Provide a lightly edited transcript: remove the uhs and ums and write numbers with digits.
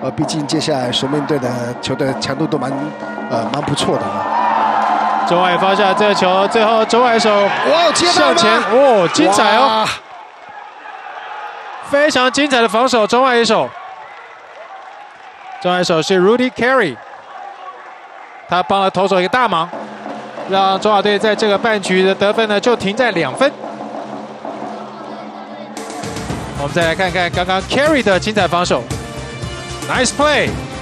毕竟接下来所面对的球队强度都蛮不错的啊。 中外发下这个球，最后中外手向前，哦，精彩哦，非常精彩的防守，中外野手。中外手是 Rudy Carey， 他帮了投手一个大忙，让中华队在这个半局的得分呢就停在2分。我们再来看看刚刚 Carey 的精彩防守 ，Nice play。